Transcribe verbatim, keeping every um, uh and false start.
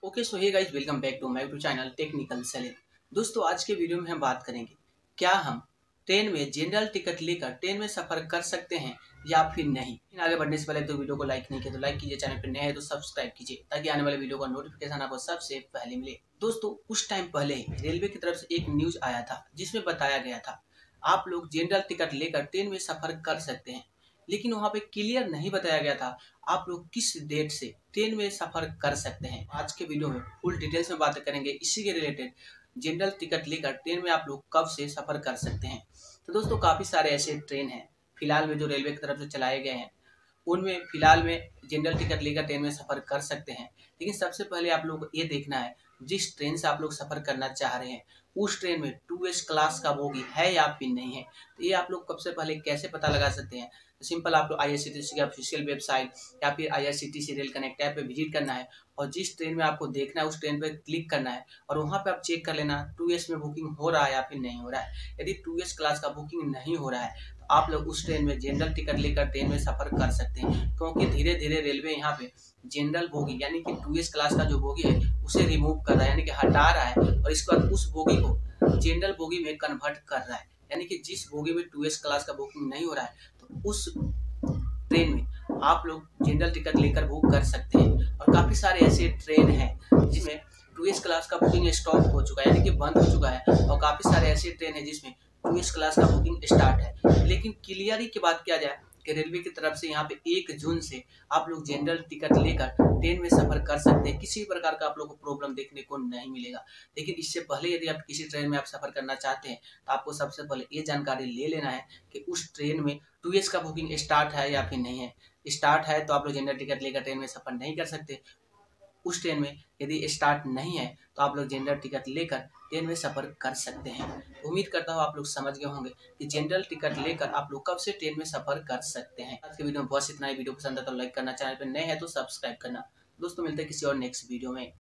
Okay so hey guys, welcome back to my YouTube channel technical selling. दोस्तों, आज के video में हम बात करेंगे क्या हम ट्रेन में जनरल टिकट लेकर ट्रेन में सफर कर सकते हैं या फिर नहीं। आगे बढ़ने से पहले तो वीडियो को लाइक नहीं किया तो लाइक कीजिए, चैनल पर नए हैं तो सब्सक्राइब कीजिए ताकि आने वाले वीडियो का नोटिफिकेशन आपको सबसे पहले मिले। दोस्तों, कुछ टाइम पहले ही रेलवे की तरफ से एक न्यूज आया था जिसमें बताया गया था आप लोग जनरल टिकट लेकर ट्रेन में सफर कर सकते हैं, लेकिन वहां पे क्लियर नहीं बताया गया था आप लोग किस डेट से ट्रेन में सफर कर सकते हैं। आज के वीडियो में फुल डिटेल्स में बात करेंगे इसी के रिलेटेड, जनरल टिकट लेकर ट्रेन में आप लोग कब से सफर कर सकते हैं। तो दोस्तों, काफी सारे ऐसे ट्रेन हैं फिलहाल में जो रेलवे की तरफ से चलाए गए हैं, उनमें फिलहाल में जनरल टिकट लेकर ट्रेन में सफर कर सकते हैं। लेकिन सबसे पहले आप लोग को ये देखना है जिस ट्रेन से आप लोग सफर करना चाह रहे हैं उस ट्रेन में टू एस क्लास का बोगी है या फिर नहीं है। तो ये आप लोग सबसे पहले कैसे पता लगा सकते हैं, तो सिंपल आप लोग आई आर सी टी सी की ऑफिशियल वेबसाइट या फिर I R C T C rail connect app पे विजिट करना है और जिस ट्रेन में आपको देखना है उस ट्रेन पे क्लिक करना है और वहाँ पे आप चेक कर लेना टू एस में बुकिंग हो रहा है या फिर नहीं हो रहा है। यदि टू एस क्लास का बुकिंग नहीं हो रहा है तो आप लोग उस ट्रेन में जनरल टिकट लेकर ट्रेन में सफर कर सकते हैं, क्योंकि धीरे धीरे रेलवे यहाँ पे जनरल बोगी यानी कि टू एस क्लास का जो बोगी है उसे रिमूव कर रहा है, यानी कि हटा रहा है और इसके बाद उस बोगी को जनरल बोगी में कन्वर्ट कर रहा है। यानी कि जिस बोगी में टू एस क्लास का बुकिंग नहीं हो रहा है तो उस ट्रेन में आप लोग जनरल टिकट लेकर बुक कर सकते हैं। और काफी सारे ऐसे ट्रेन हैं जिसमें टू एस क्लास का बुकिंग स्टॉप हो चुका है, यानी कि बंद हो चुका है, और काफी सारे ऐसे ट्रेन हैं जिसमें टू एस क्लास का बुकिंग स्टार्ट है। लेकिन क्लियरली की बात किया जाए कि रेलवे की तरफ से यहाँ पे एक जून से आप लोग जनरल टिकट लेकर ट्रेन में सफर कर सकते हैं, किसी प्रकार का आप लोग को प्रॉब्लम देखने को नहीं मिलेगा। लेकिन इससे पहले यदि आप किसी ट्रेन में आप सफर करना चाहते हैं तो आपको सबसे पहले ये जानकारी ले लेना है कि उस ट्रेन में टू एस का बुकिंग स्टार्ट है या फिर नहीं है। स्टार्ट है तो आप लोग जनरल टिकट लेकर ट्रेन में सफर नहीं कर सकते। उस ट्रेन में यदि स्टार्ट नहीं है तो आप लोग जनरल टिकट लेकर ट्रेन में सफर कर सकते हैं। उम्मीद करता हूँ आप लोग समझ गए होंगे कि जनरल टिकट लेकर आप लोग कब से ट्रेन में सफर कर सकते हैं। आज के वीडियो में बस इतना ही। वीडियो पसंद आता तो लाइक करना, चैनल पर नए हैं तो सब्सक्राइब करना। दोस्तों, मिलते हैं किसी और नेक्स्ट वीडियो में।